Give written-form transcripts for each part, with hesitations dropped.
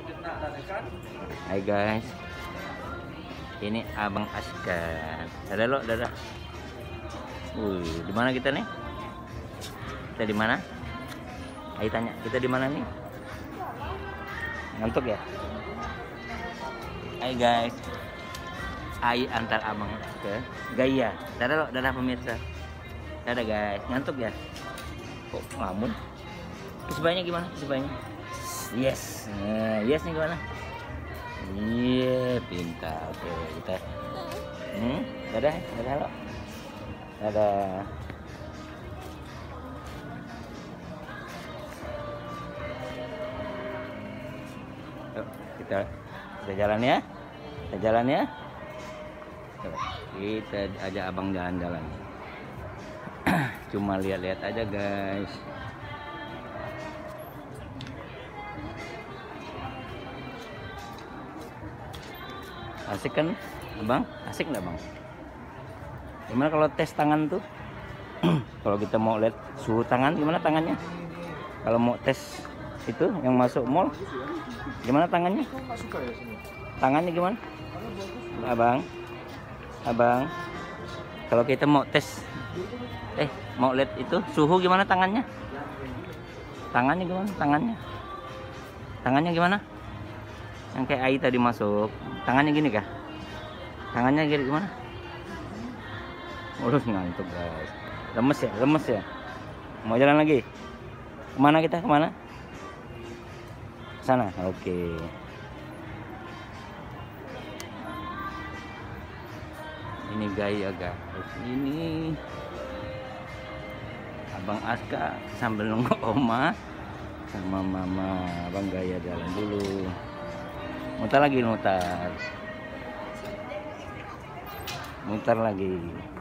Hai guys, ini Abang Askar. Dadah lo, dadah. Di mana kita nih? Kita di mana? Ayo tanya, kita di mana nih? Ngantuk ya? Hai guys, Ayo antar Abang ke Gaya. Dadah lo, dadah pemirsa. Dadah guys, ngantuk ya? Kok ngelamun? Kesebayanya gimana? Kesebayanya? Yes, yes nih gimana? Iya, pintar. Oke, kita. Dadah, dadah lo. Dadah. Yuk, kita jalan ya. Kita jalan ya. Kita ajak Abang jalan-jalan. Cuma lihat-lihat aja guys. Asik kan Abang? Asik nggak Bang? Gimana kalau tes tangan tuh? Kalau kita mau lihat suhu tangan, gimana tangannya? Kalau mau tes itu yang masuk mall, gimana tangannya? Tangannya gimana? Abang, kalau kita mau tes, mau lihat itu suhu gimana tangannya? Tangannya gimana? Tangannya gimana? Yang kayak Ai tadi masuk, tangannya gini kah? Tangannya gini gimana? Urus ngantuk guys. Lemes ya. Mau jalan lagi? Kemana kita? Kemana? Sana. Oke. Ini Gaya guys. Ini Abang Aska sambil nunggu Oma sama Mama. Abang Gaya jalan dulu. Mutar lagi, mutar lagi.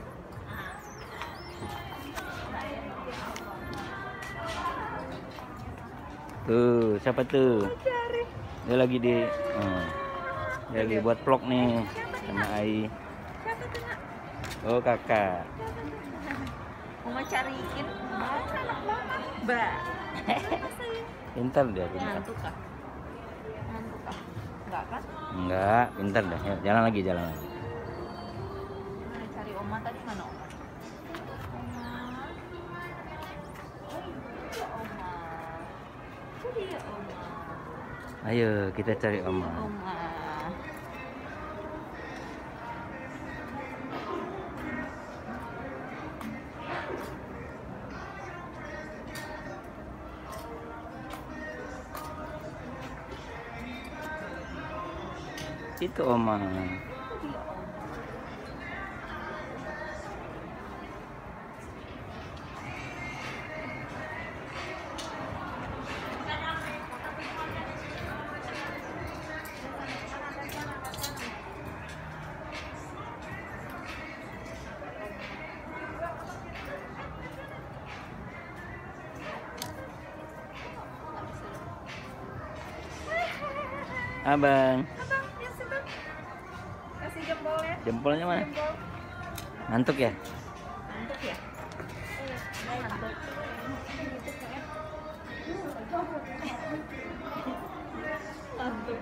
Tuh, siapa tuh? Dia lagi dia lagi buat vlog nih sama Ai. Oh, kakak. Mau cariin anak mama, Mbak. Pintar dia, pintar. Ngantuk kah? Enggak kan? Enggak, pintar dah. Ya, jalan lagi. Mana cari Oma tadi, mana Oma? Oma. Ayo kita cari Oma. Itu Oma. Abang. Kasih jempolnya. Jempolnya mana? Jempol. Ngantuk ya? Ngantuk ya? Ngantuk. Ngantuk.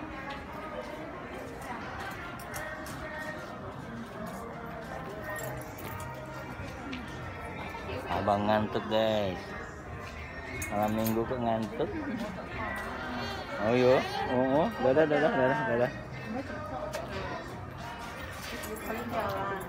Abang ngantuk guys. Malam minggu kok ngantuk? Oh yo, dadah. Jalan.